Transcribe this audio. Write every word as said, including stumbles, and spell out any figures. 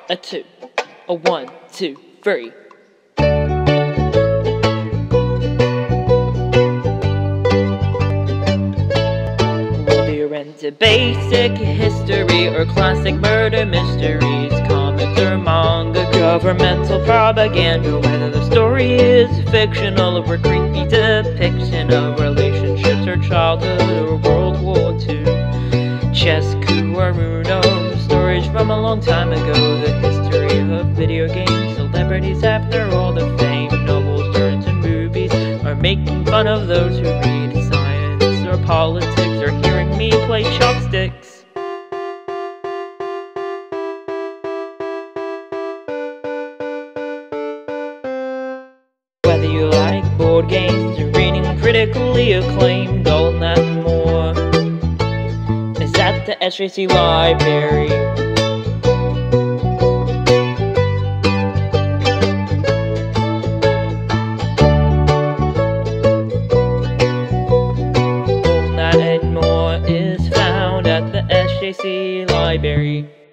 a two, a one, two, three. Whether you're into basic history or classic murder mysteries, comics or manga, governmental propaganda, whether the story is fictional or a creepy depiction of relationships or childhood or World War Two, chess, coup, or Uno, stories from a long time ago, the history of video games, celebrities after all the fame, novels turned to movies, or making fun of those who read science or politics, or hearing me play chopsticks. Whether you like board games or reading critically acclaimed, all that and more is at the S J C Library. All that and more is found at the S J C Library.